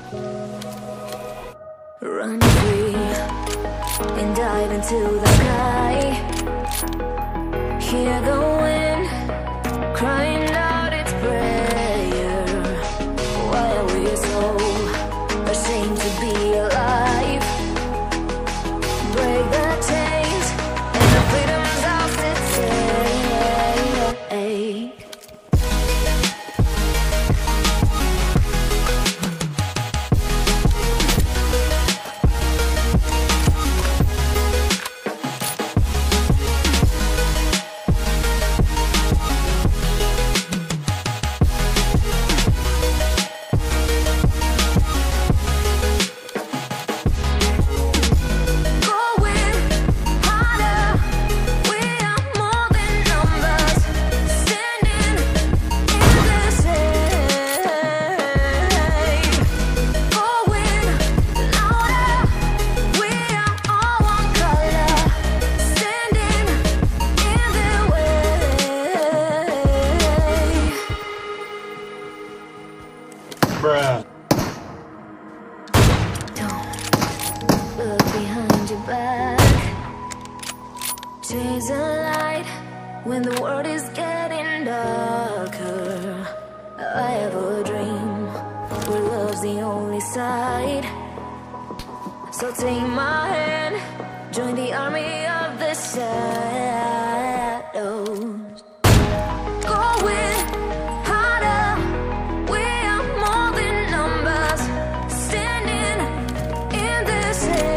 Run free and dive into the sky. Hear the wind crying out its prayer. Why are we so ashamed to be alive? Break the chains and the freedom's ours to take. Bruh. Don't look behind your back. Chase a light when the world is getting darker. I have a dream where love's the only side. So take my hand, join the army of the shadows. Going harder, we are more than numbers, standing in this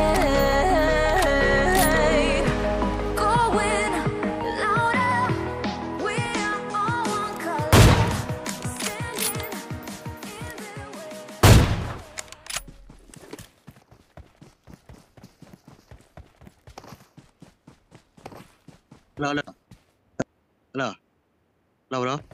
shade. Going louder, we are all one color, standing in the way. Lâu đó.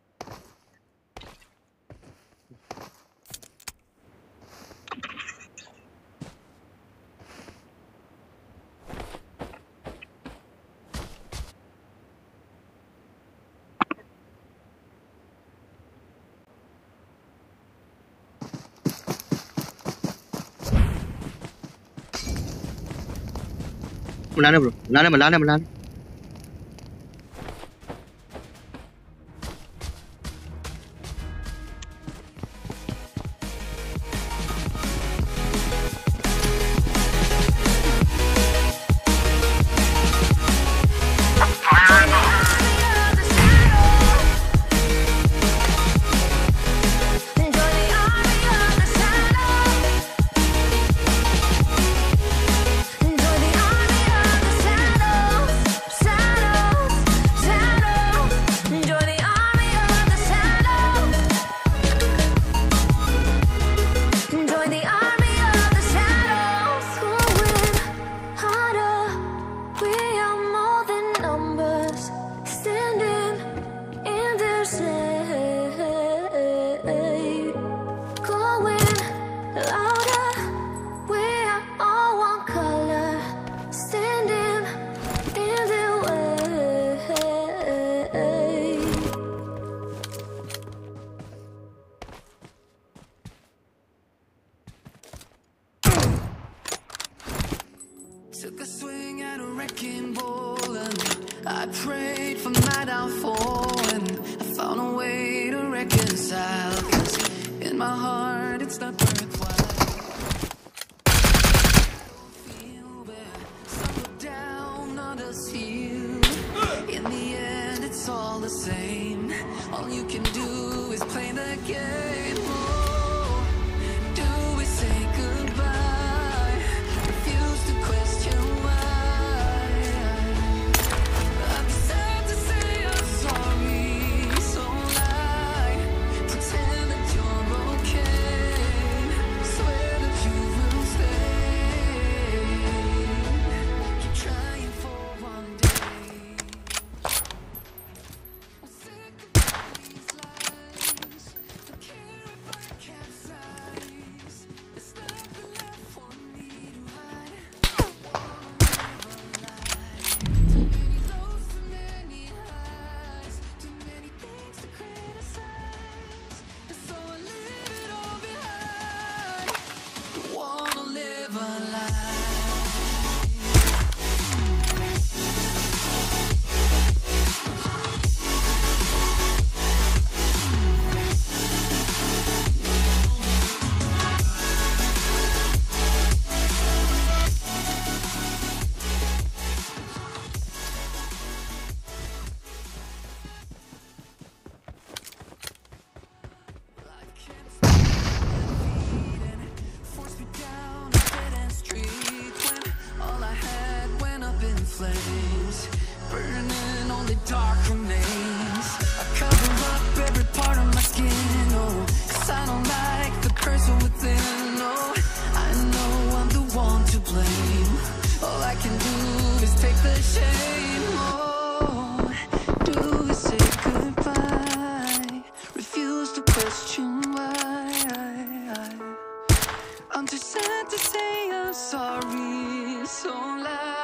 Mình làm đây bro, mình làm. Took a swing at a wrecking ball and I prayed for my downfall, and I found a way to reconcile, 'cause in my heart it's not worthwhile. Feel where some look down, others feel. In the end it's all the same. All you can do is play the game. Oh, do we say goodbye? Refuse to question why. I deserve to say I'm sorry, so lie. Pretend that you're okay. flames, burning only dark remains. I cover up every part of my skin, oh, 'cause I don't like the person within, oh. I know I'm the one to blame. All I can do is take the shame, oh. Do we say goodbye? Refuse to question why. I'm too sad to say I'm sorry, so loud.